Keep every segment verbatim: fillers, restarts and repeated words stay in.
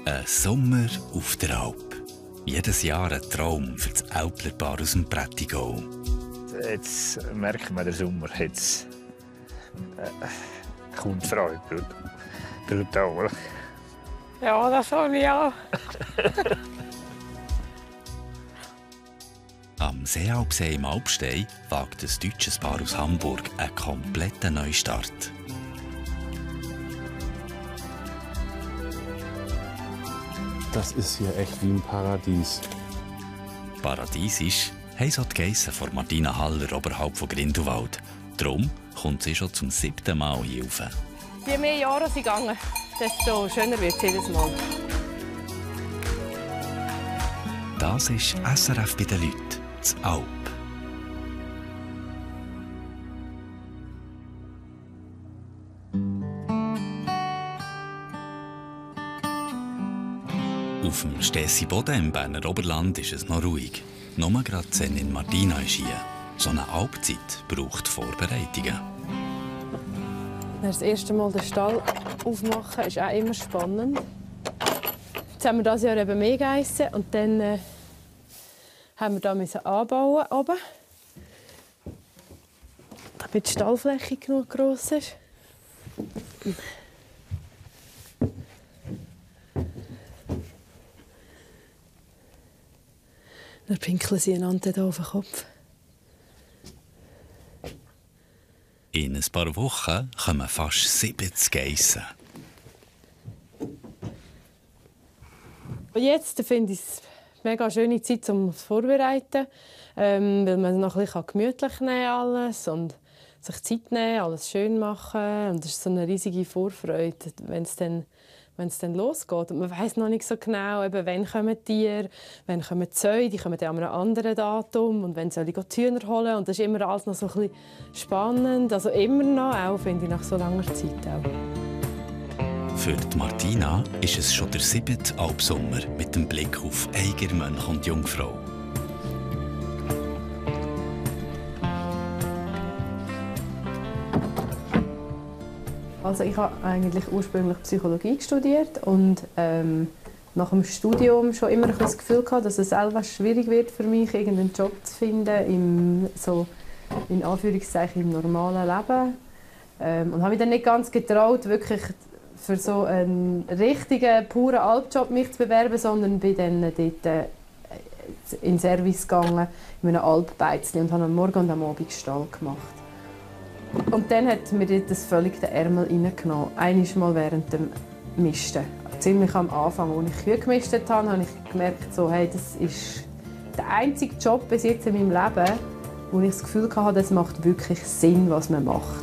Ein Sommer auf der Alp. Jedes Jahr ein Traum für das Alplerpaar aus dem Prättigau. Jetzt merkt man, der Sommer jetzt äh, kommt Freude. Brutal. Ja, das soll ich auch. Am Seealpsee im Alpstein wagt ein deutsches Paar aus Hamburg einen kompletten Neustart. Das ist hier echt wie ein Paradies. Paradiesisch haben so die Geissen von Martina Haller oberhalb von Grindelwald. Darum kommt sie schon zum siebten Mal hier rauf. Je mehr Jahre sie gegangen, desto schöner wird es jedes Mal. Das ist S R F bei den Leuten, das Alp. Auf dem Stessi Boden im Berner Oberland ist es noch ruhig. Nur gerade in Martina ist hier. So eine Alpzeit braucht Vorbereitungen. Das erste Mal den Stall aufmachen ist auch immer spannend. Jetzt haben wir dieses Jahr eben mehr Geissen und dann äh, haben wir da müssen anbauen oben, damit die Stallfläche genug gross ist. Dann pinkeln sie einander hier auf den Kopf. In ein paar Wochen kommen fast siebzig Geissen. Jetzt finde ich es eine mega schöne Zeit, um es vorzubereiten, ähm, weil man noch ein bisschen gemütlich nehmen kann alles und sich Zeit nehmen, alles schön machen. Und das ist so eine riesige Vorfreude, wenn es dann, wenn es dann losgeht. Und man weiß noch nicht so genau, eben, wann kommen die Tiere, wann kommen die Zäune, die kommen dann an einem anderen Datum und wann soll ich die Hühner holen. Und das ist immer alles noch so ein bisschen spannend, also immer noch, auch finde ich, nach so langer Zeit auch. Für die Martina ist es schon der siebte Alpsommer mit dem Blick auf Eiger, Mönch und Jungfrau. Also ich habe eigentlich ursprünglich Psychologie studiert und ähm, nach dem Studium schon immer ein das Gefühl gehabt, dass es selber schwierig wird für mich, irgendeinen Job zu finden im so in Anführungszeichen im normalen Leben ähm, und habe mich dann nicht ganz getraut, wirklich für so einen richtigen, puren Alpjob mich zu bewerben, sondern bin dann dort äh, in den Service gegangen, in einem Alpbeizli und habe am Morgen und am Abend Stall gemacht. Und dann hat mir dort das völlig den Ärmel reingenommen, einmal mal während dem Misten. Ziemlich am Anfang, als ich Kühe gemistet habe, habe ich gemerkt, so, hey, das ist der einzige Job bis jetzt in meinem Leben, wo ich das Gefühl hatte, das macht wirklich Sinn, was man macht.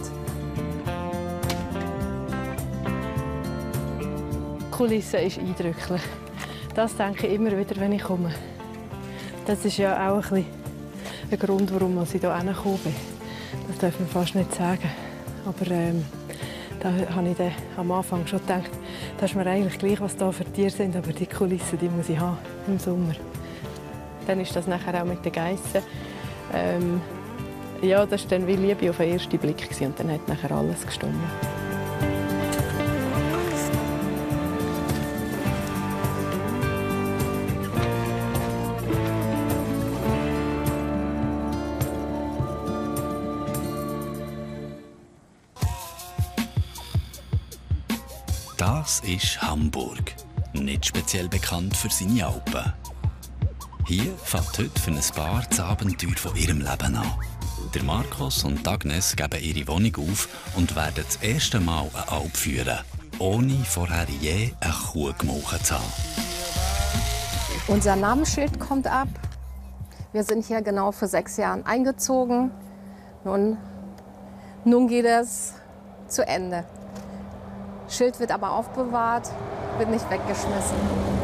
Die Kulisse ist eindrücklich. Das denke ich immer wieder, wenn ich komme. Das ist ja auch ein bisschen ein Grund, warum ich hier hergekommen bin. Das darf man fast nicht sagen. Aber ähm, da habe ich dann am Anfang schon gedacht, das ist mir eigentlich gleich, was da für Tiere sind, aber die Kulisse, die muss ich haben im Sommer. Dann ist das nachher auch mit den Geissen. Ähm, ja, das war dann wie Liebe auf den ersten Blick und dann hat nachher alles gestimmt. Das ist Hamburg, nicht speziell bekannt für seine Alpen. Hier fängt heute für ein Paar das Abenteuer von ihrem Leben an. Der Markus und Agnes geben ihre Wohnung auf und werden das erste Mal eine Alp führen, ohne vorher je eine Kuh gemolken zu haben. Unser Namensschild kommt ab. Wir sind hier genau vor sechs Jahren eingezogen. Nun, nun geht es zu Ende. Schild wird aber aufbewahrt, wird nicht weggeschmissen.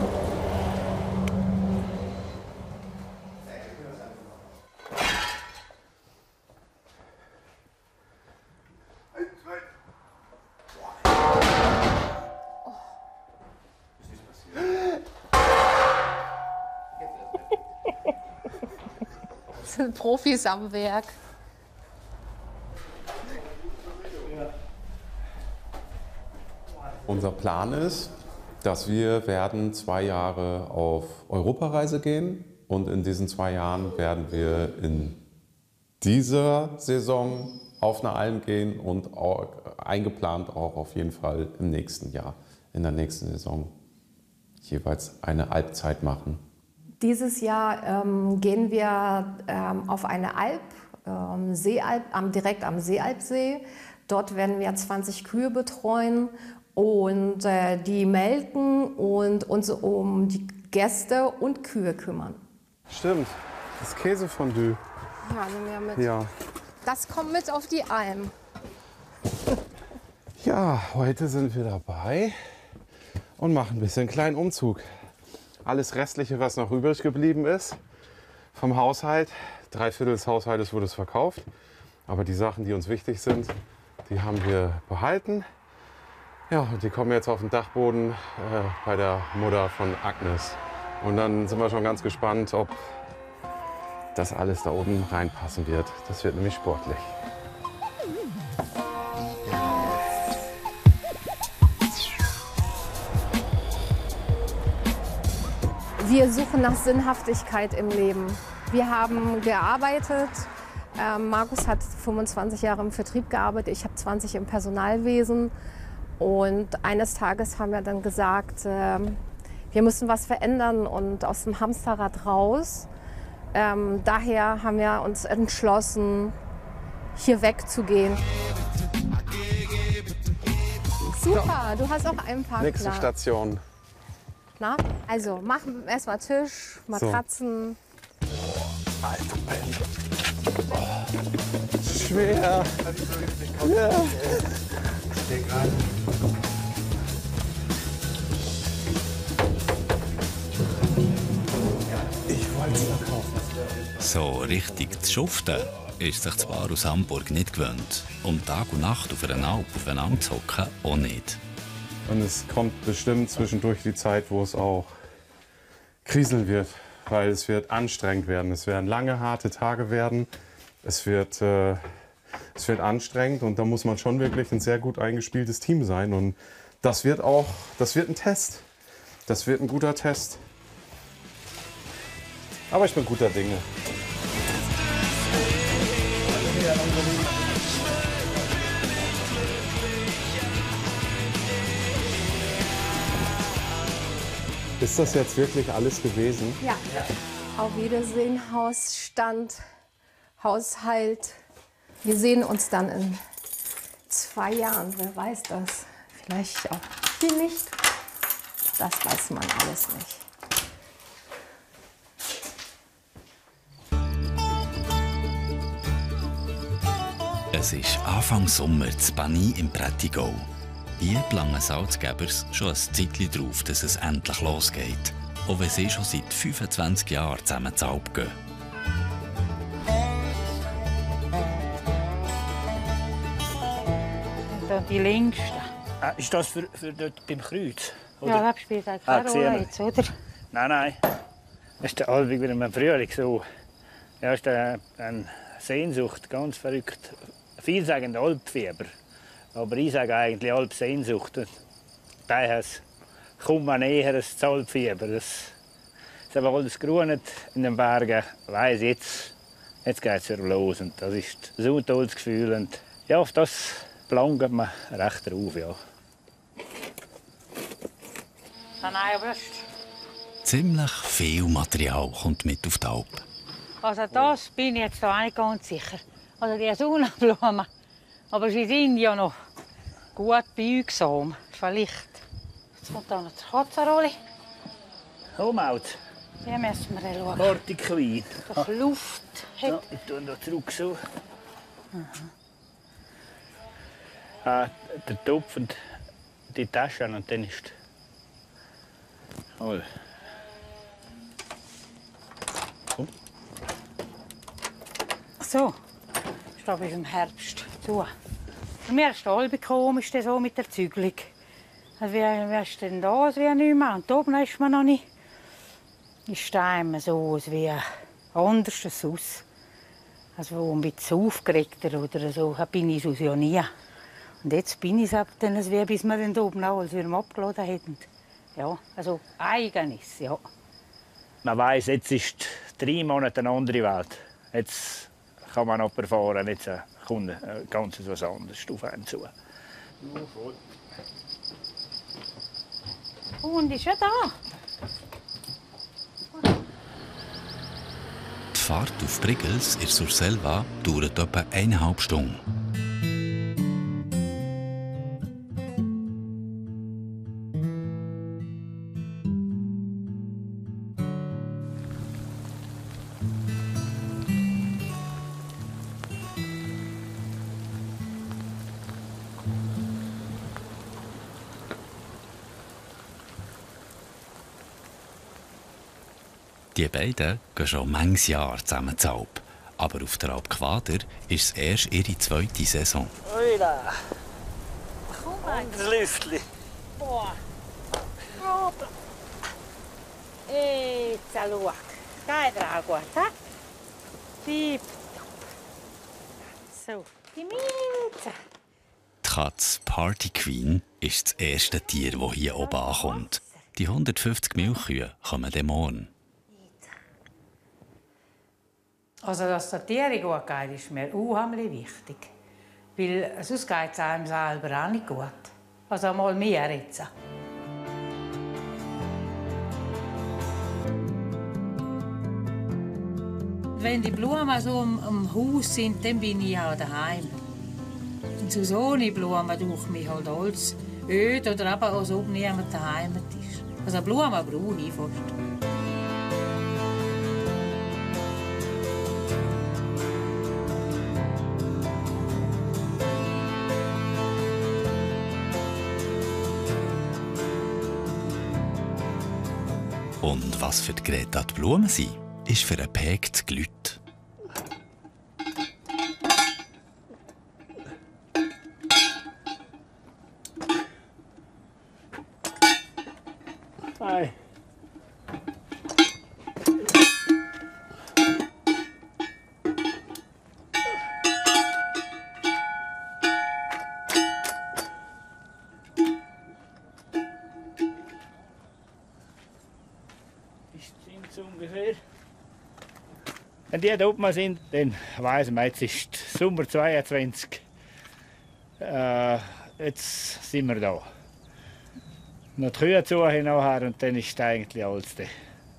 Das sind Profis am Werk. Unser Plan ist, dass wir werden zwei Jahre auf Europareise gehen und in diesen zwei Jahren werden wir in dieser Saison auf eine Alm gehen und auch, eingeplant auch auf jeden Fall im nächsten Jahr, in der nächsten Saison jeweils eine Alpzeit machen. Dieses Jahr ähm, gehen wir ähm, auf eine Alp, ähm, Seealp, am, direkt am Seealpsee. Dort werden wir zwanzig Kühe betreuen und äh, die melken und uns um die Gäste und Kühe kümmern. Stimmt, das Käsefondue. Ja, nehmen wir mit. Ja. Das kommt mit auf die Alm. Ja, heute sind wir dabei und machen ein bisschen einen kleinen Umzug. Alles Restliche, was noch übrig geblieben ist vom Haushalt, drei Viertel des Haushaltes wurde es verkauft. Aber die Sachen, die uns wichtig sind, die haben wir behalten. Ja, und die kommen jetzt auf den Dachboden äh, bei der Mutter von Agnes. Und dann sind wir schon ganz gespannt, ob das alles da oben reinpassen wird. Das wird nämlich sportlich. Wir suchen nach Sinnhaftigkeit im Leben. Wir haben gearbeitet. Ähm, Markus hat fünfundzwanzig Jahre im Vertrieb gearbeitet, ich habe zwanzig im Personalwesen. Und eines Tages haben wir dann gesagt, äh, wir müssen was verändern und aus dem Hamsterrad raus. Ähm, daher haben wir uns entschlossen, hier wegzugehen. Super, du hast auch einen Parkplatz. Nächste Station. Na, also machen wir erstmal Tisch, Matratzen. So. Alter Mensch. Oh. Schwer. Ja. Ich wollte es verkaufen. So richtig zu schuften ist sich zwar aus Hamburg nicht gewöhnt. Um Tag und Nacht auf einer Alp aufeinander zu hocken auch nicht. Und es kommt bestimmt zwischendurch die Zeit, wo es auch kriseln wird, weil es wird anstrengend werden. Es werden lange, harte Tage werden. Es wird, äh, es wird anstrengend und da muss man schon wirklich ein sehr gut eingespieltes Team sein. Und das wird auch, das wird ein Test. Das wird ein guter Test. Aber ich bin guter Dinge. Ist das jetzt wirklich alles gewesen? Ja. Auf Wiedersehen, Hausstand, Haushalt. Wir sehen uns dann in zwei Jahren. Wer weiß das? Vielleicht auch hier nicht. Das weiß man alles nicht. Es ist Anfang Sommer zu Bani im Prättigau. Hier planen Salzgebers schon ein Zeitchen drauf, dass es endlich losgeht. Auch wenn sie schon seit fünfundzwanzig Jahren zusammen zur Alp gehen. Die längste. Ah, ist das für, für dort beim Kreuz? Oder? Ja, das spielt auch Ah, keine sehen Rolle wir. jetzt, oder? Nein, nein. Das ist der Albig wieder im Frühling so. Ja, ist eine, eine Sehnsucht, ganz verrückt. Viele sagen Alpfieber, aber ich sage eigentlich Alpsehnsucht. Daher kommt man näher als Alpfieber. Das ist aber alles grünet in den Bergen. Ich weiss, jetzt, jetzt geht es wieder los. Und das ist so ein tolles Gefühl. Und ja, auf das langt man recht drauf. Ja. Nein, aber Ziemlich viel Material kommt mit auf die Alp. also das bin ich jetzt auch nicht ganz sicher. Also die Sonnenblumen. Aber sie sind ja noch gut beugsam. Vielleicht. Jetzt kommt da noch die Katzenrolle. Oh, Maut. Die müssen wir schauen. Partyqueen. Dass Luft hat. Ja, ich tue da zurück so. Mhm. Ah, der Topf und die Taschen und dann ist oh. Komm. So. Ist da bis im Herbst zu. Im ersten Album ist das so mit der Zügelung. Also wie, wie ist denn da? Es wäre nicht mehr. Und da oben ist man noch nicht. Ist da immer so wie anders aus. Also ein bisschen aufgeregter oder so bin ich es ja nie. Und jetzt bin ich es dann wie bis wir dann oben auch alles wieder abgeladen hätten. Ja, also eigenes, ja. Man weiss, jetzt ist drei Monate eine andere Welt. Jetzt kann man noch erfahren, jetzt kommt ganz etwas anderes auf einen zu. Und ist ja da. Die Fahrt auf Brigels in Surselva dauert etwa eineinhalb Stunden. Die beiden gehen schon manches Jahr zusammen zur Alp. Aber auf der Alp Quader ist es erst ihre zweite Saison. Ui da! Komm mal. Das Lüftchen! Boah. Robert. Jetzt schau. Geht dir auch gut, hä? Tipptopp. So, die Minze. Die Katze Party Queen ist das erste Tier, das hier oben ankommt. Die hundertfünfzig Milchkühe kommen dann morgen. Also, dass der Tiere gut geht, ist mir unheimlich wichtig. Weil sonst geht es einem selber auch nicht gut. Also mal mehr jetzt. Wenn die Blumen so am, am Haus sind, dann bin ich auch daheim. Und so ohne Blumen tue ich mich halt alles öd oder aber als ob niemand daheim ist. Also Blumen brauche ich fast. Und was für die Greta die Blumen sind, ist für einen Peg die Leute. Hi. Ungefähr. Wenn die da oben sind, dann weiss man, jetzt ist Sommer zweiundzwanzig. Äh, jetzt sind wir da. Noch die Kühe zu nachher und dann ist eigentlich alles da.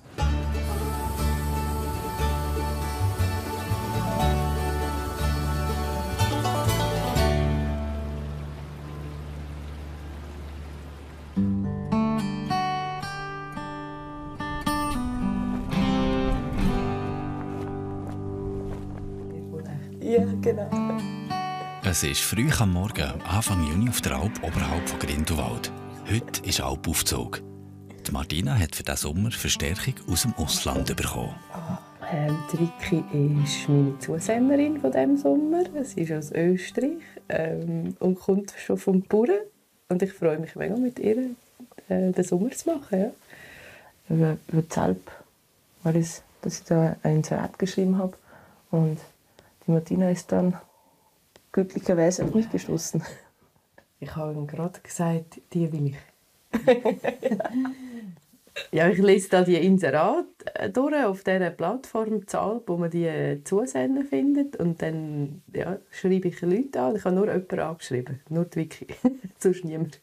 Ja, genau. Es ist früh am Morgen, Anfang Juni auf der Alp oberhalb von Grindelwald. Heute ist Alpaufzug. Die Martina hat für diesen Sommer Verstärkung aus dem Ausland bekommen. Ähm, die Vicky ist meine Zusenderin von diesem Sommer. Sie ist aus Österreich ähm, und kommt schon vom Bauern. Und ich freue mich mega, mit ihr äh, den Sommer zu machen. Ja. Über, über die Alp, weil ich, dass ich da ein Inserat geschrieben habe. Und die Martina ist dann glücklicherweise auf mich gestoßen. Ich habe ihm gerade gesagt, die will ich. Ja, ich lese da die Inserat durch auf dieser Plattform Zalp, wo man die Zusenden findet. Und dann ja, schreibe ich Leute an. Ich habe nur jemanden angeschrieben, nur die Vicky, sonst niemand.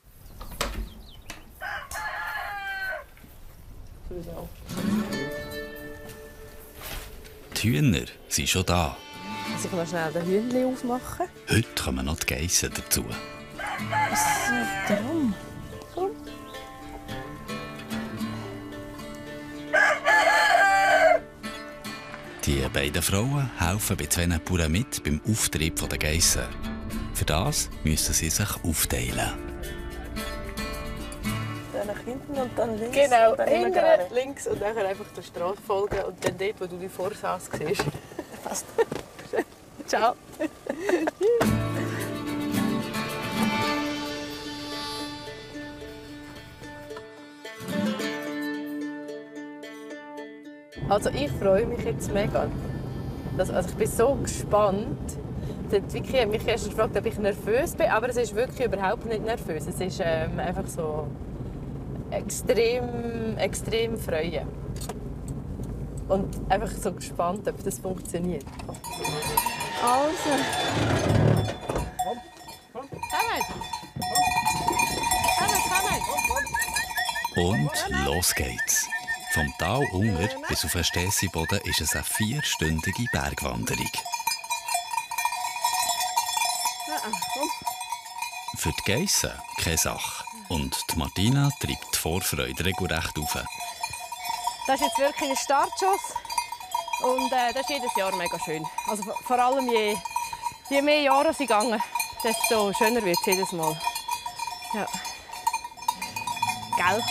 Die Hühner sind schon da. Muss ich noch schnell den Hühnchen aufmachen? Heute kommen noch die Geissen dazu. Darum. Komm. Die beiden Frauen helfen bei zwei Bauern mit beim Auftrieb der Geissen. Für das müssen sie sich aufteilen. Dann nach hinten und dann links. Genau, und dann hinten, links und dann einfach der Straße folgen und dann dort, wo du dich vorher siehst. Passt. Ciao. Also ich freue mich jetzt mega. Das, also ich bin so gespannt. Die Vicky hat mich erst gefragt, ob ich nervös bin, aber es ist wirklich überhaupt nicht nervös. Es ist ähm, einfach so extrem, extrem freuen. Und einfach so gespannt, ob das funktioniert. Also. Kommt, kommt. Und los geht's. Vom Tal unter bis auf den Stässiboden ist es eine vierstündige Bergwanderung. Für die Geissen keine Sache. Und die Martina treibt die Vorfreude regelrecht auf. Das ist jetzt wirklich ein Startschuss. Und äh, das ist jedes Jahr mega schön. Also vor allem je, je mehr Jahre sie gehen, desto schöner wird es jedes Mal. Ja. Gell?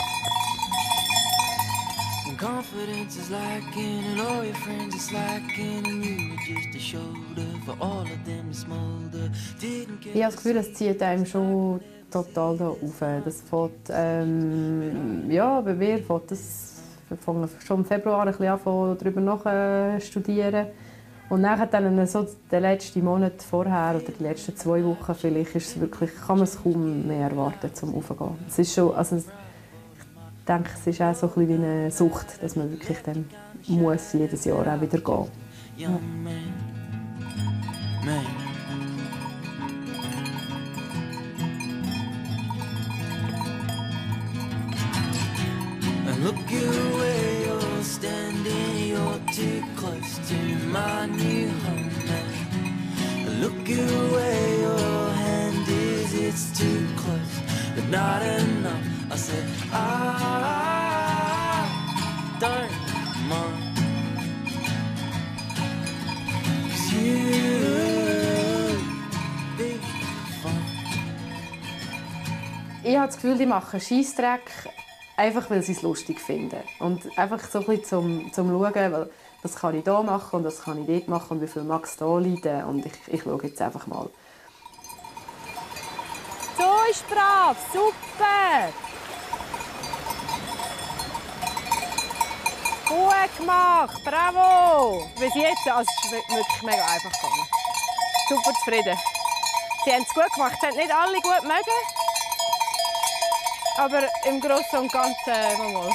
Confidence is lacking and all your friends is slacking and you were just a shoulder for all of them to smolder. Ich habe das Gefühl, es zieht einem schon total da auf. Das fängt, ähm, ja, bei mir fängt das schon im Februar ein bisschen an, darüber nach studieren. Und dann, dann so den letzten Monat vorher oder die letzten zwei Wochen vielleicht, ist es wirklich, kann man es kaum mehr erwarten, zum Aufgehen. Es ist schon, also, ich denke, es ist auch so ein bisschen wie eine Sucht, dass man wirklich dann muss jedes Jahr auch wieder gehen. Ja. Look your way, you're standing, you're too close to my new home now. Look your way, your hand is, it's too close, but not enough. I said, I don't mind, 'cause you'll be fine. Ich habe das Gefühl, die machen Scheissdreck, einfach weil sie es lustig finden. Und einfach so ein bisschen zum, zum Schauen, weil, was kann ich hier machen und was kann ich dort machen und wie viel mag es hier leiden. Und ich, ich schaue jetzt einfach mal. So ist brav, super! Gut gemacht, bravo! Bis jetzt, also es ist wirklich mega einfach gegangen. Super zufrieden. Sie haben es gut gemacht, sie haben nicht alle gut mögen. Aber im Großen und Ganzen äh, mal.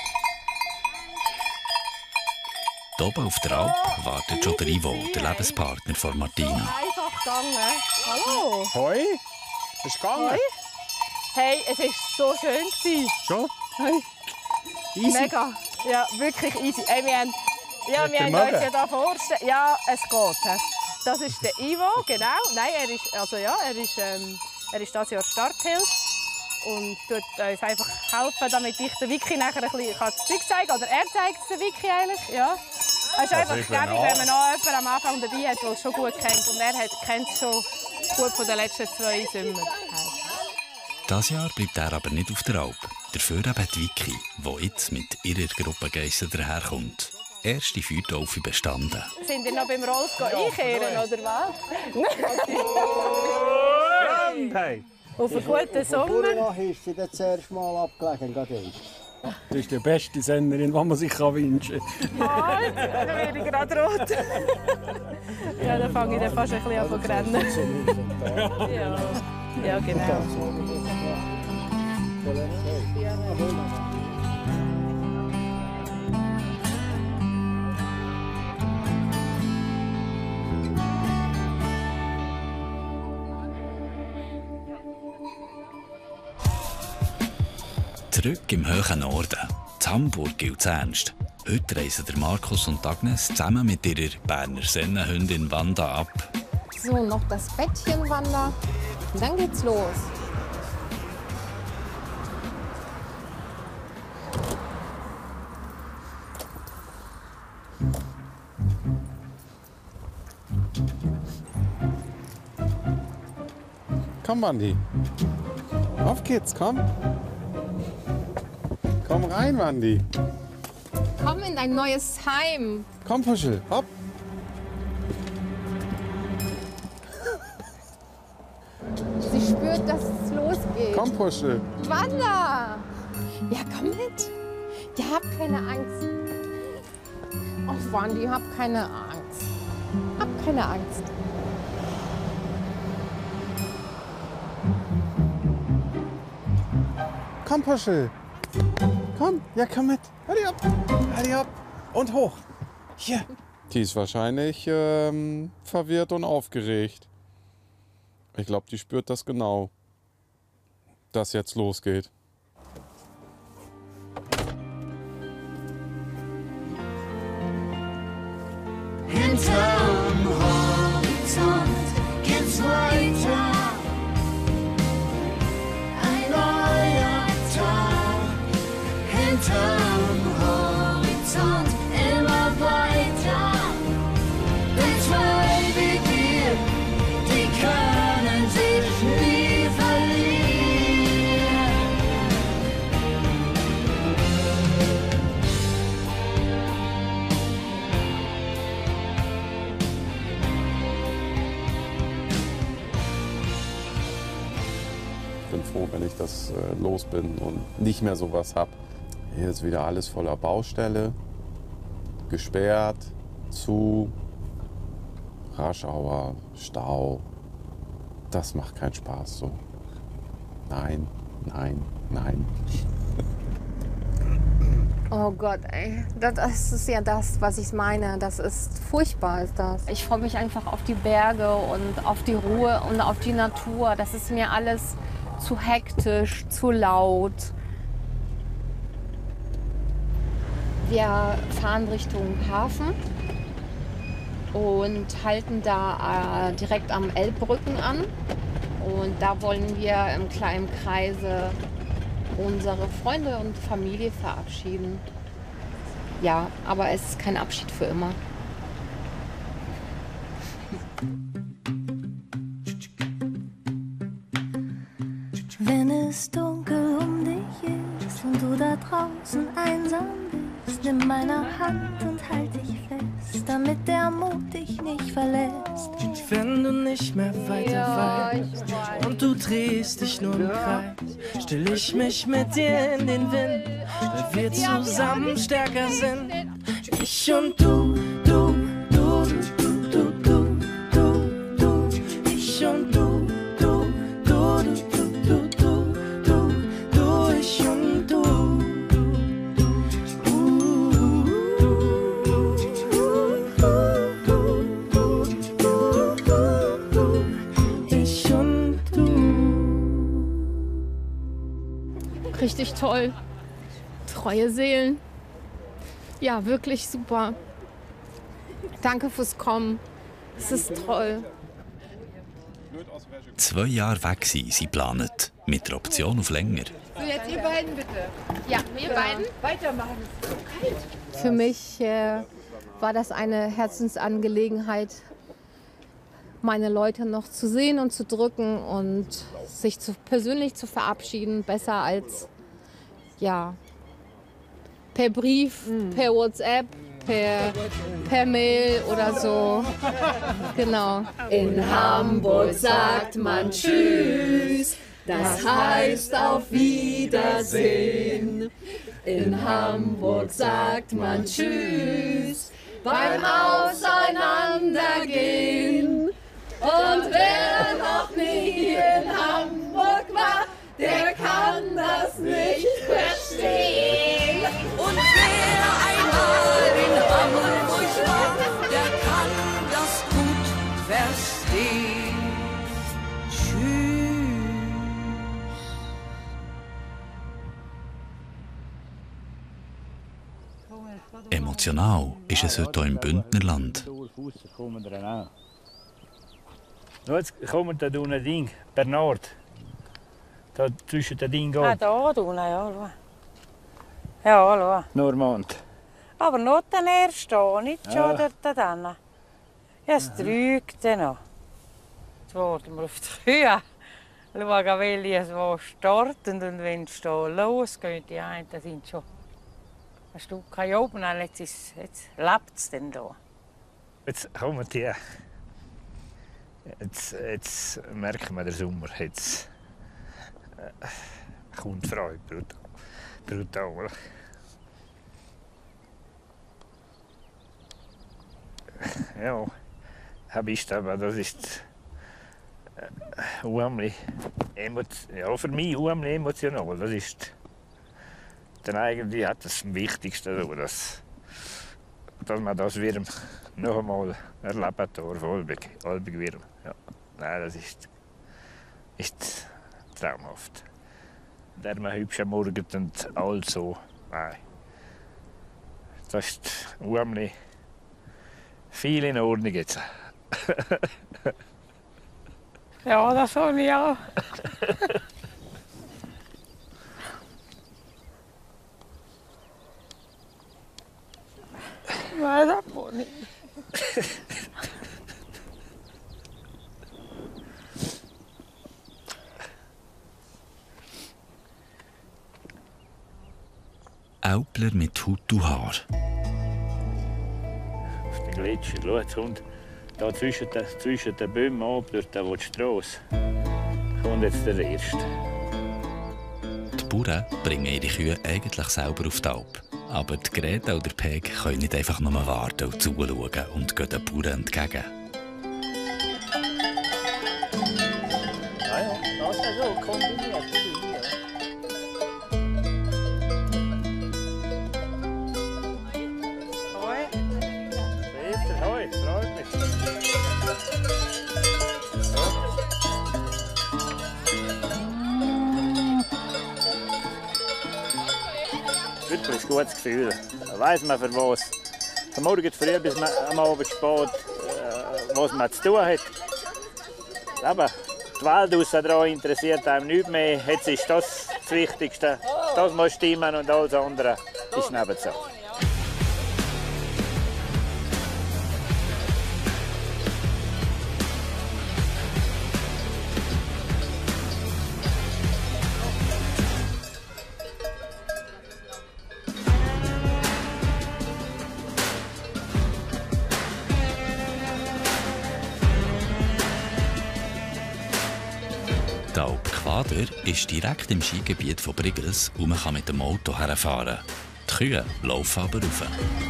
Hier oben auf der Alp wartet schon der Ivo, der Lebenspartner von Martina. Einfach gegangen. Hallo! Hoi? Ist es gegangen? Hoi. Hey, es war so schön. Schon? Hey. Easy? Mega. Ja, wirklich easy. Hey, wir haben, ja, Mit wir haben dem uns Mögen? ja da vorgestellt. Ja, es geht. he. Das ist der Ivo, genau. Nein, er ist, also ja, er ist, ähm, er ist dieses Jahr Starthilfe und tut uns einfach helfen, damit ich den Vicky nachher ein bisschen das Zeug zeigen kann. Oder er zeigt es den Vicky eigentlich, ja. Es ist einfach ich bin gäbig, auch. wenn man noch jemanden am Anfang dabei hat, der es schon gut kennt. Und er hat, kennt es schon gut von den letzten zwei Sommern. Dieses Jahr bleibt er aber nicht auf der Alp. Dafür eben die Vicky, die jetzt mit ihrer Gruppe Geissen daherkommt. Erste Feuertaufe bestanden. Sind ihr noch beim Rolf einkehren, oder was? Hey. Auf einen guten Sommer. ist sie das erste Mal abgelegen. Das ist die beste Senderin, die man sich wünschen kann. Oh, dann werde ich gerade rot. Ja, dann fange ich dann fast ein bisschen an zu rennen. Ja, ja genau. Zurück im hohen Norden. In Hamburg gilt es ernst. Heute reisen der Markus und Agnes zusammen mit ihrer Berner Sennenhündin Wanda ab. So, noch das Bettchen, Wanda. Und dann geht's los. Komm, Wandi. Auf geht's, komm. Komm rein, Wandi. Komm in dein neues Heim. Komm, Puschel, hopp. Sie spürt, dass es losgeht. Komm, Puschel. Wanda! Ja, komm mit. Ja, hab keine Angst. Ach, Wandi, hab keine Angst. Hab keine Angst. Komm, Puschel. Komm, ja, komm mit. Hadi ab. Hadi ab. Und hoch. Hier. Die ist wahrscheinlich ähm, verwirrt und aufgeregt. Ich glaube, die spürt das genau, dass jetzt losgeht. Hinterm Horizont geht's weiter. Ein neuer Tag. Hinterm Horizont immer weiter. Denn zwei wie wir, die können sich nie verlieren. Ich bin froh, wenn ich das äh, los bin und nicht mehr sowas habe. Hier ist wieder alles voller Baustelle, gesperrt, zu, Raschauer, Stau. Das macht keinen Spaß so. Nein, nein, nein. Oh Gott, ey. Das ist ja das, was ich meine. Das ist furchtbar, ist das. Ich freue mich einfach auf die Berge und auf die Ruhe und auf die Natur. Das ist mir alles zu hektisch, zu laut. Wir fahren Richtung Hafen und halten da äh, direkt am Elbbrücken an. Und da wollen wir im kleinen Kreise unsere Freunde und Familie verabschieden. Ja, aber es ist kein Abschied für immer. Wenn es dunkel um dich ist und du da draußen einsam bist, nimm meine Hand und halt dich fest, damit der Mut dich nicht verlässt. Wenn du nicht mehr weiter Ja, weißt ich weiß. und du drehst dich nur im Kreis, still ich mich mit dir in den Wind, weil wir zusammen stärker sind. Ich und du, du, du, du, du, du, du, du, ich und du, du, du, du, du, du, du, du, ich und du. Ich und du. Richtig toll. Treue Seelen. Ja, wirklich super. Danke fürs Kommen. Es ist toll. Zwei Jahre weg sein, sie planen. Mit der Option auf länger. So, jetzt ihr beiden bitte. Ja, wir beiden. Weitermachen, es ist so kalt. Für mich äh, war das eine Herzensangelegenheit, meine Leute noch zu sehen und zu drücken und sich zu, persönlich zu verabschieden. Besser als ja, per Brief, per WhatsApp, per, per Mail oder so. Genau. In Hamburg sagt man Tschüss, das heißt auf Wiedersehen. In Hamburg sagt man Tschüss beim Auseinandergehen. Und wer noch nie in Hamburg war, der kann das nicht verstehen. Und wer einmal in Hamburg war, der kann das gut verstehen. Emotional ist es heute hier im Bündnerland. Schau, jetzt kommen da unten Ding, Bernard. Da zwischen den Dingen Ah, geht. da unten, ja, schau. Ja, schau. Normand. Aber noch den ersten, nicht schon Ja. dort dann. Ja, es trügt noch. Jetzt warten wir auf die Kühe. Schauen, welche so starten und wenn es da losgeht, die einen sind schon ein Stück hier oben. Jetzt, ist- jetzt lebt es denn da. Jetzt kommen die. Jetzt, jetzt merken wir den Sommer. Jetzt äh, kommt Freude. Brutal. Brutal. Ja, habe ich aber das ist äh, unheimlich emo ja, für mich unheimlich emotional. Das ist dann eigentlich hat das Wichtigste, so, dass, dass man das Wirm noch einmal erleben darf, Olbig, Olbig Wirm. Ja. Nein, das ist, ist traumhaft. Der man hübsch am Morgen und all so, nein. Das ist unheimlich viel in Ordnung jetzt. Ja, das soll ich auch. Nein, das muss nicht. Aupler mit Hut und Haar. Auf den Gletscher, schau, jetzt kommt da zwischen den, zwischen den Bäumen ab, durch die Strasse, kommt jetzt der Erste. Die Bauern bringen ihre Kühe eigentlich selber auf die Alp. Aber die Greta oder Peg können nicht einfach nur warten und zuschauen und gehen den Bauern entgegen. Ja, ja, das ist so kombiniert. Hoi. Peter, hoi, freut mich. So. Wirklich ein gutes Gefühl. Da weiss man für was. Von morgen früh bis am Abend spät, äh, was man zu tun hat. Aber die Welt aussen interessiert einem nichts mehr. Jetzt ist das das Wichtigste. Das muss stimmen und alles andere ist nebenzu. Die Alp Quader ist direkt im Skigebiet von Brigels und man kann mit dem Auto herfahren. Die Kühe laufen aber rauf.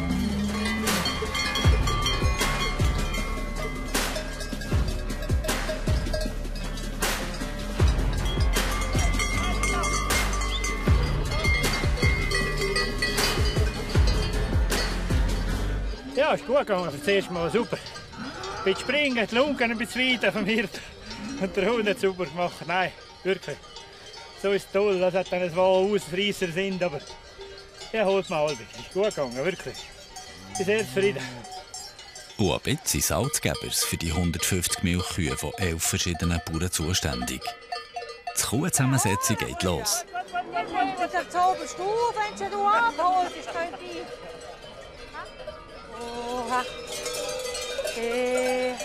Ja, ist gut gegangen. Das erste Mal super. Ein bisschen springen, die Lunken ein bisschen weiter vom Hirt. Und der Hund hat super gemacht. Nein, wirklich. So ist es toll, dass es dann ein Ausreißer sind, aber der holt man halbig. Ist gut gegangen, wirklich. Ich bin sehr zufrieden. Und ab jetzt sind Salzgebers für die hundertfünfzig Milchkühe von elf verschiedenen Bauern zuständig. Die Kuhzusammensetzung geht los. Der zauberst du, wenn du abholst, ich könnte ich. Oha. Okay.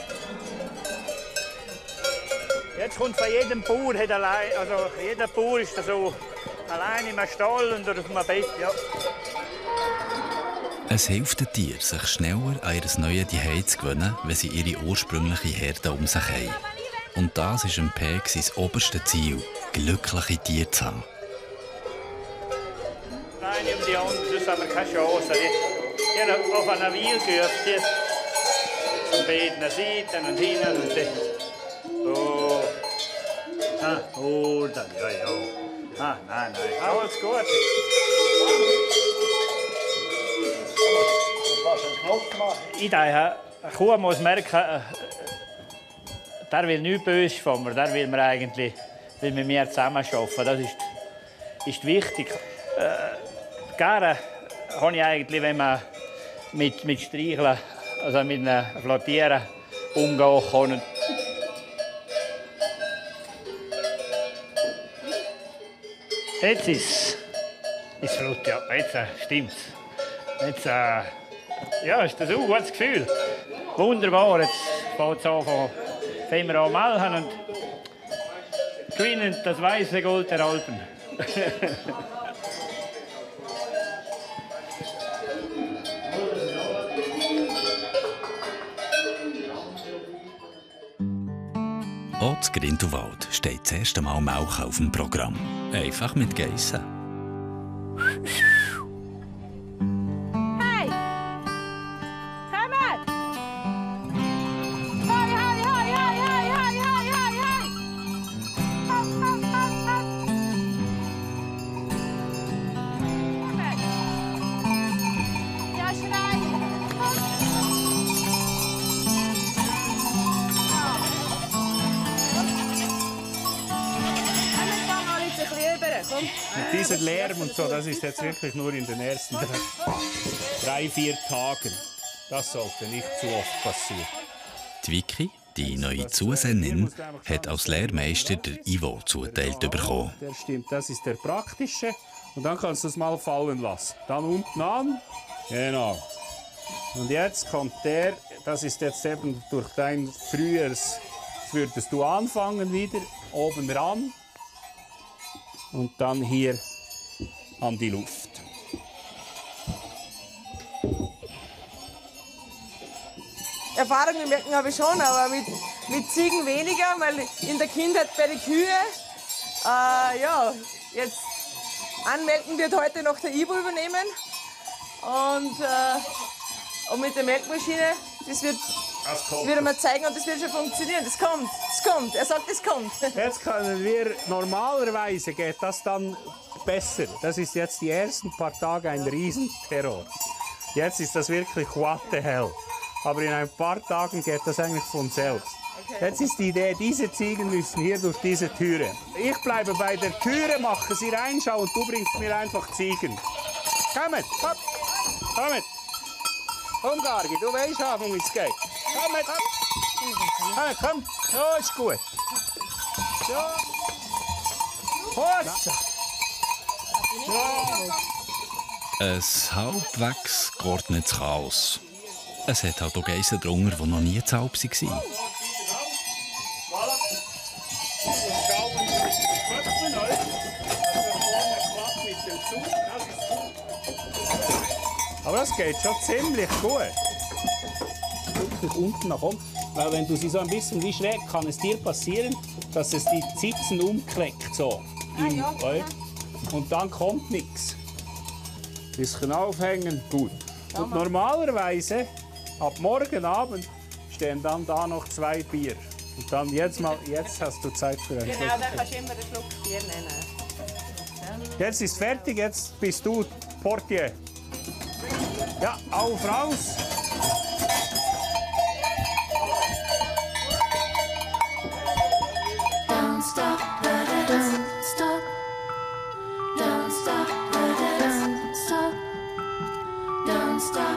Jetzt kommt von jedem Bauer, hat allein, also jeder Bauer ist so allein im Stall und auf einem Bett. Ja. Es hilft den Tieren, sich schneller an ihr neues Zuhause zu gewöhnen, wenn sie ihre ursprüngliche Herde um sich haben. Und das ist im Peg sein oberstes Ziel, glückliche Tiere zu haben. Nein, um die anderen, sonst haben wir keine Chance. Die haben auf einer Wiel geübt, die von beiden Seiten und hinten und dann. Oh. Ah, oh, dann, ja, ja. Ah, nein, nein, alles gut. Ich denke, eine Kuh muss merken, der will nichts Böses von mir, der will mir eigentlich will mit mir zusammenarbeiten. Das ist, ist wichtig. Äh, gerne habe ich eigentlich, wenn man mit, mit Streicheln, also mit einem Flattieren umgehen kann. Jetzt ist es flott, ja. Jetzt äh, stimmt's. Jetzt, äh, ja, ist das ein gutes Gefühl. Wunderbar, jetzt fängt es an, fangen wir an melden und gewinnen das weiße Gold der Alpen. Auch das Grindelwald steht das erste Mal Melken auf dem Programm. Einfach mit Geissen. Hey! Kommt! Hoi, hoi, hoi, hoi, hoi, hoi, hoi, hoi, hoi! Hop, hop, hop, hop! dieser Lärm und so, das ist jetzt wirklich nur in den ersten drei, drei vier Tagen. Das sollte nicht zu oft passieren. Die Vicky, die neue Zusännin, hat als Lehrmeister der Ivo zuteilt bekommen. Der stimmt, das ist der praktische. Und dann kannst du es mal fallen lassen. Dann unten an. Genau. Und jetzt kommt der, das ist jetzt eben durch dein früheres, würdest du anfangen wieder, oben ran. Und dann hier an die Luft. Erfahrungen merken habe ich schon, aber mit, mit Ziegen weniger, weil in der Kindheit bei den Kühe, äh, ja, jetzt anmelken wird heute noch der Ivo übernehmen. Und, äh, und mit der Melkmaschine, das wird, das wird er mal zeigen und das wird schon funktionieren. Das kommt, das kommt, er sagt, es kommt. Jetzt können wir, normalerweise geht das dann besser. Das ist jetzt die ersten paar Tage ein Riesenterror. Jetzt ist das wirklich what the hell. Aber in ein paar Tagen geht das eigentlich von selbst. Okay. Jetzt ist die Idee, diese Ziegen müssen hier durch diese Türe. Ich bleibe bei der Türe, mache sie rein, schau und du bringst mir einfach Ziegen. Komm mit, komm, komm mit. Komm, Gargi, du weißt auch, wie es geht. Komm mit, komm. Komm, komm, so ist gut. So. Hossa. So. Ein halbwegs geordnetes Chaos. Es hat halt auch Geissen drunter, die noch nie zu Alp waren. Aber das geht schon ziemlich gut. Wirklich unten nach oben. Weil wenn du sie so ein bisschen wie schräg, kann es dir passieren, dass es die Zitzen umkleckt. So. Ah, ja, ja. Und dann kommt nichts. Ein bisschen aufhängen, gut. Und normalerweise, ab morgen Abend, stehen dann da noch zwei Bier. Und dann jetzt mal, jetzt hast du Zeit für ein Genau, Schluck. da kannst du immer einen Schluck Bier nehmen. Jetzt ist fertig, jetzt bist du Portier. Ja, auf, raus! Don't stop, don't stop, don't stop, don't stop, don't stop.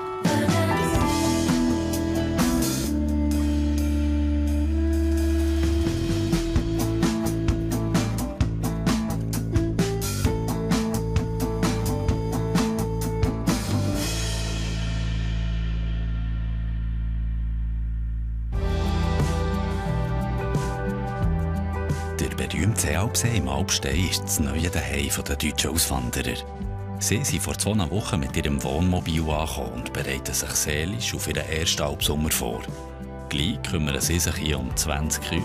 Der berühmte Seealpsee im Alpstein ist das neue Zuhause der deutschen Auswanderer. Sie sind vor zwei Wochen mit ihrem Wohnmobil angekommen und bereiten sich seelisch auf ihren ersten Alpsommer vor. Gleich kümmern sie sich hier um zwanzig Kühe.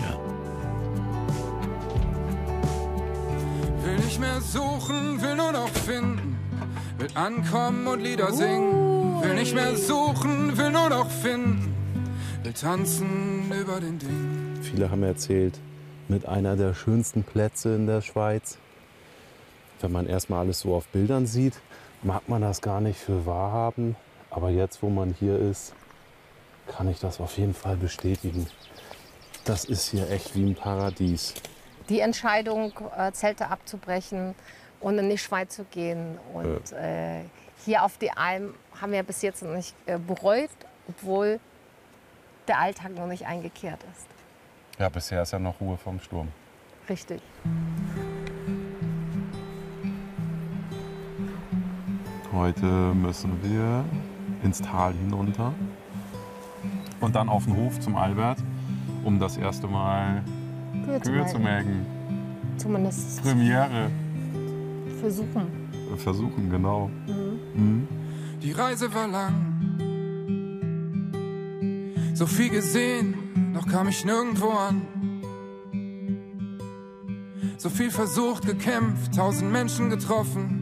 Will nicht mehr suchen, will nur noch finden. Will ankommen und Lieder singen. Will nicht mehr suchen, will nur noch finden. Will tanzen über den Dingen. Viele haben erzählt, mit einer der schönsten Plätze in der Schweiz. Wenn man erstmal alles so auf Bildern sieht, mag man das gar nicht für wahr haben. Aber jetzt, wo man hier ist, kann ich das auf jeden Fall bestätigen. Das ist hier echt wie ein Paradies. Die Entscheidung, äh, Zelte abzubrechen und in die Schweiz zu gehen und Ja. äh, hier auf die Alm haben wir bis jetzt noch nicht äh, bereut, obwohl der Alltag noch nicht eingekehrt ist. Ja, bisher ist ja noch Ruhe vom Sturm. Richtig. Heute müssen wir ins Tal hinunter und dann auf den Hof zum Albert, um das erste Mal Kühe zu Kühe zu melken. melken. Zumindest Premiere. versuchen. Versuchen, genau. Mhm. Mhm. Die Reise war lang. So viel gesehen, doch kam ich nirgendwo an. So viel versucht, gekämpft, tausend Menschen getroffen.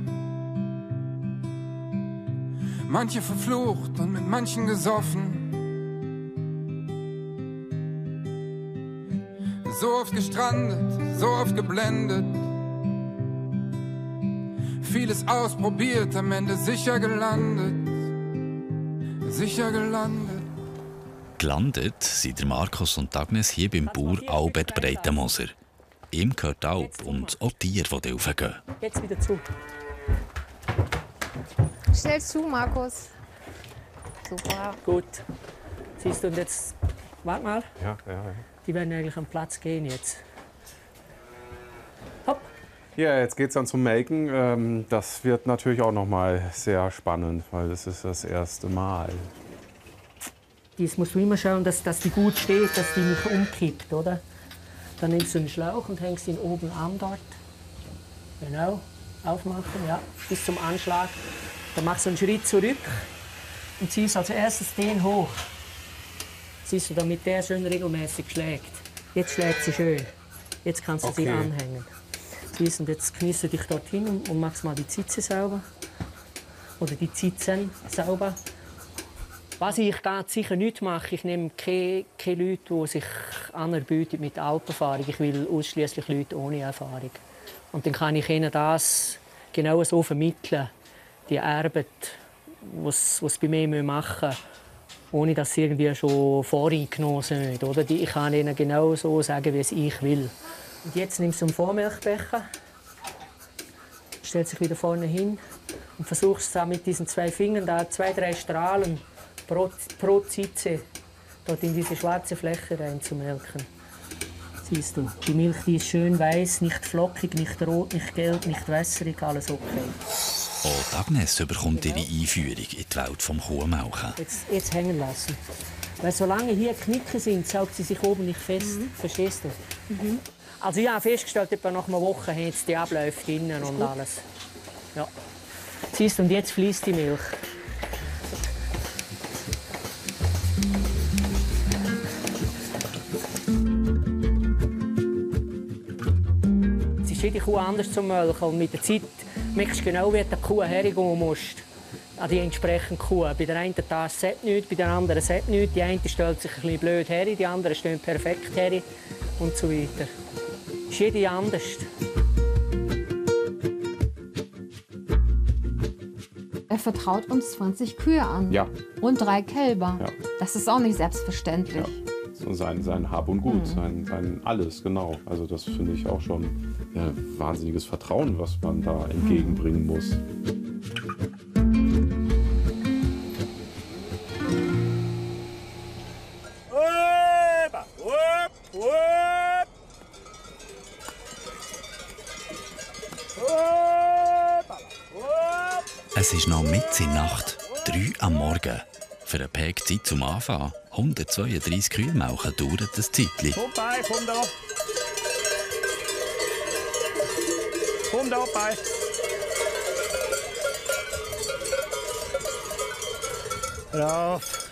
Manche verflucht und mit manchen gesoffen. So oft gestrandet, so oft geblendet. Vieles ausprobiert, am Ende sicher gelandet. Sicher gelandet. Gelandet sind der Markus und Agnes hier beim Bauer Albert Breitenmoser. Ihm gehört die Alp und auch Tiere, die raufgehen. Jetzt wieder zu. Schnell zu, Markus. Super. Gut. Siehst du, und jetzt, warte mal. Ja, ja, ja. Die werden eigentlich am Platz gehen jetzt. Ja, jetzt geht es dann zum Melken. Ähm, das wird natürlich auch noch mal sehr spannend, weil das ist das erste Mal. Dies musst du immer schauen, dass, dass die gut steht, dass die nicht umkippt, oder? Dann nimmst du einen Schlauch und hängst ihn oben an dort. Genau, aufmachen, ja, bis zum Anschlag. Dann machst du einen Schritt zurück und ziehst als erstes den hoch. Siehst du, damit der schön regelmäßig schlägt. Jetzt schlägt sie schön. Jetzt kannst du Okay. sie anhängen. Siehst, und jetzt kniest du dich dorthin und, und machst mal die Zitze sauber. Oder die Zitzen sauber. Was ich ganz sicher nicht mache, ich nehme keine, keine Leute, die sich anerbieten mit Alperfahrung. Ich will ausschließlich Leute ohne Erfahrung. Und dann kann ich ihnen das genau so vermitteln, die Arbeit, die sie bei mir machen müssen, ohne dass sie irgendwie schon voreingenommen sind. Oder? Ich kann ihnen genau so sagen, wie es ich will. Und jetzt nimmst du einen Vormilchbecher, stellst dich wieder vorne hin und versuchst dann mit diesen zwei Fingern da zwei, drei Strahlen pro, pro Zitze dort in diese schwarze Fläche reinzumelken. Siehst du, die Milch die ist schön weiß, nicht flockig, nicht rot, nicht gelb, nicht wässrig, alles okay. Auch Agnes bekommt ihre Einführung in die Welt des Kuhmelken. Jetzt, jetzt hängen lassen. Weil solange hier Knicken sind, saugt sie sich oben nicht fest. Mhm. Verstehst du? Mhm. Also ich habe festgestellt, etwa nach einer Woche haben jetzt die Abläufe drinnen und alles. Ja. Siehst du, und jetzt fließt die Milch. Es ist jede Kuh anders zum Melken und mit der Zeit merkst du genau, wie die Kuh hergehen muss. An die entsprechende Kuh. Bei der einen das sagt nichts, bei der anderen sagt nichts. Die eine stellt sich ein bisschen blöd her, die andere stehen perfekt her und so weiter. Ist jede anders. Er vertraut uns zwanzig Kühe an. Ja. Und drei Kälber. Ja. Das ist auch nicht selbstverständlich. Ja. So sein, sein Hab und Gut, sein, sein Alles, genau. Also das finde ich auch schon ja, wahnsinniges Vertrauen, was man da entgegenbringen muss. Es ist noch mitten in der Nacht, drei am Morgen. Für einen Peg Zeit zum Anfang. hundertzweiunddreißig Kühe melken dauert das Zeitchen. Komm bei, komm da. Komm da bei. Brav.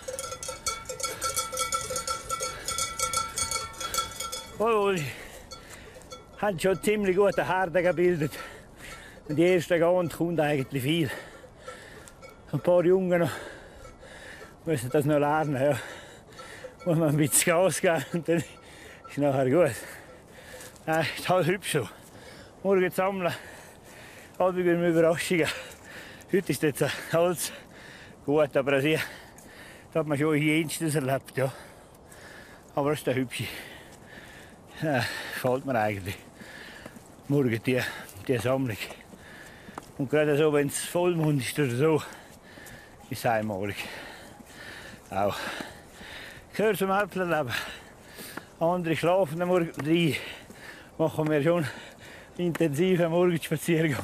Oh, die haben schon ziemlich gute Herde gebildet. Und die erste Gant kommt eigentlich viel. Ein paar Jungen noch müssen das noch lernen. Ja. Muss man ein bisschen Gas geben und dann ist es nachher gut. Ja, ist halt hübsch so. Morgen sammeln, halb über Überraschungen. Heute ist jetzt alles gut, aber das, hier, das hat man schon jenstes erlebt. Ja. Aber es ist der hübsche. Ja, gefällt mir eigentlich. Morgen die, die Sammlung. Und gerade so, wenn es Vollmond ist oder so, ist es einmalig. Auch. Gehört zum Äpfelleben. Andere schlafen am Morgen, drei machen wir schon intensiven Morgenspaziergang.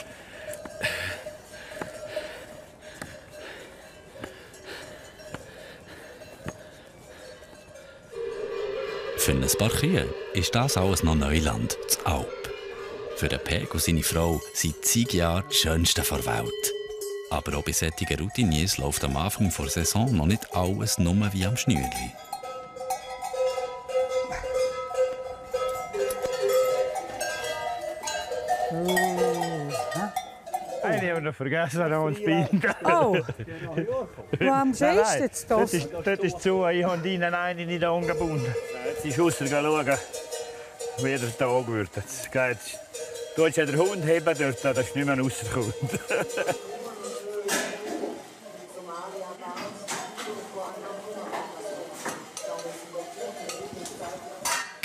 Für ein paar Kühe ist das alles noch Neuland, das Alp. Für den Peg und seine Frau sind zig Jahre das Schönste der Welt. Aber auch bei solchen Routiniers läuft am Anfang der Saison noch nicht alles nur wie am Schnürli. Eine haben wir noch vergessen an uns binden. Oh, warum siehst du jetzt das? Das ist, das ist zu, ich habe ihnen eine nicht angebunden. Jetzt ist Schusser schauen, wie der Tag wird. Jetzt geht, du hast ja den Hund heben dort, dass es nicht mehr rauskommt.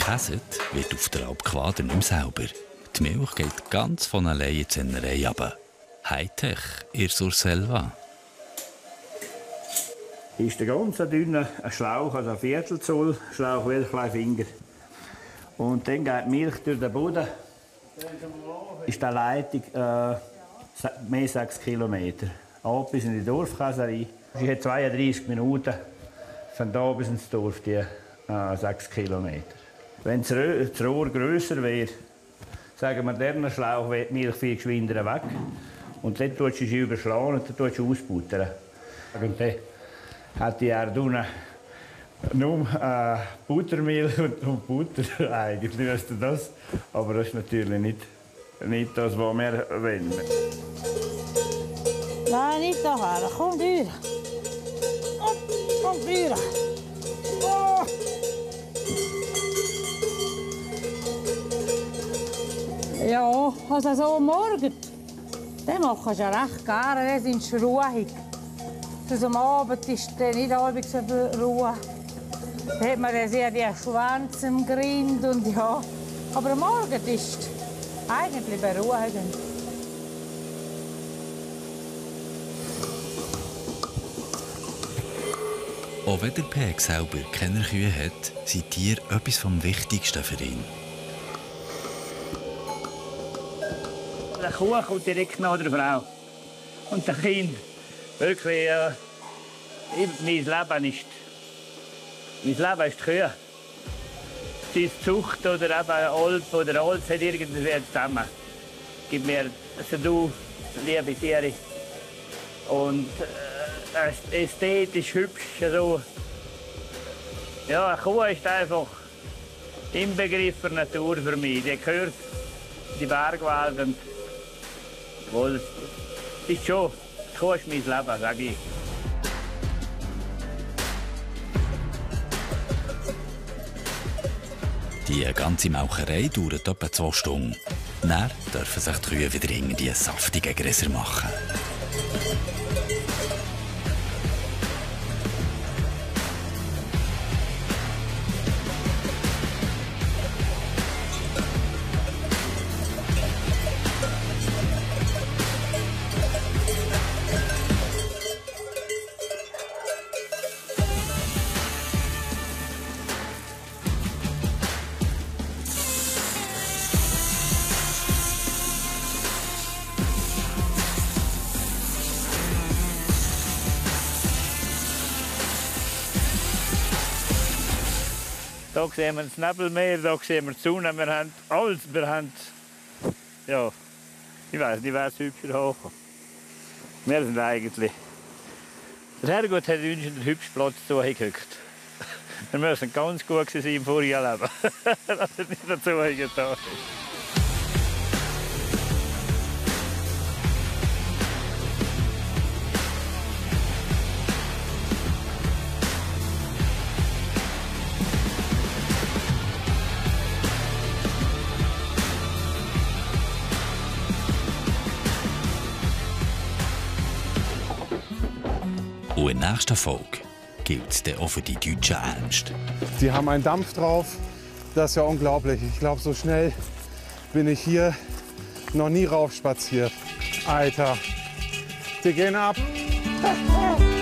Gekäset wird auf der Alp Quader nicht mehr sauber. Die Milch geht ganz von allein in die Sennerei runter. Hightech in Surselva. Hier ist der ganz dünne Schlauch, also ein Viertelzoll Schlauch, wie ein kleiner Finger. Und dann geht die Milch durch den Boden. Ist die Leitung äh, mehr als sechs Kilometer. Ab bis in die Dorfkäserei. Sie hat zweiunddreißig Minuten von hier bis ins Dorf, die äh, sechs Kilometer. Wenn das Rohr grösser wäre, sagen wir, dieser Schlauch wird die Milch viel geschwinder weg. Und dann tust du sie überschlagen und dann tust du ausbuttern. Und dann hat die Erdune nur äh, Buttermilch und, und Butter eigentlich, weißt du das? Aber das ist natürlich nicht, nicht das, was wir wollen. Nein, nicht daher. Komm, Dürr. Komm, komm, Dürr. Oh. Ja, also so am Morgen, den machen sie ja recht gerne, dann sind sie ruhig. Also am Abend ist dann nicht allzu viel Ruhe. Da hat man dann sehr die Schwänze im Grind und ja. Aber am Morgen ist eigentlich beruhigend. Auch wenn der Peg selber keine Kühe hat, sind Tiere etwas vom Wichtigsten für ihn. Die Kuh kommt direkt nach der Frau. Und das Kind. Wirklich, äh, mein Leben ist. Mein Leben ist die Kühe. Sie ist Zucht oder eben Alp oder alles hat irgendwie zusammen. Gib mir also du, liebe Tiere. Und äh, ästhetisch hübsch. Also, ja, eine Kuh ist einfach im Begriff der Natur für mich. Die gehört in die Bergwelt. Und wohl, es ist schon, die Kuh ist mein Leben, sage ich. Die ganze Maucherei dauert etwa zwei Stunden. Dann dürfen sich die Kühe wieder irgendwie saftige Gräser machen. Da sehen wir das Nebelmeer, da sehen wir die Sonne, wir haben alles, wir haben, ja, ich weiß nicht, wer es hübscher hoch. Wir sind eigentlich, der Herrgott hat uns den hübschen Platz zugehückt. Wir müssen ganz gut sein im vorigen Leben, dass er nicht dazu getan ist. Und in der nächsten Folge gilt es dann auch für die Deutschen ernst. Die haben einen Dampf drauf, das ist ja unglaublich. Ich glaube, so schnell bin ich hier noch nie raufspaziert. Alter, die gehen ab.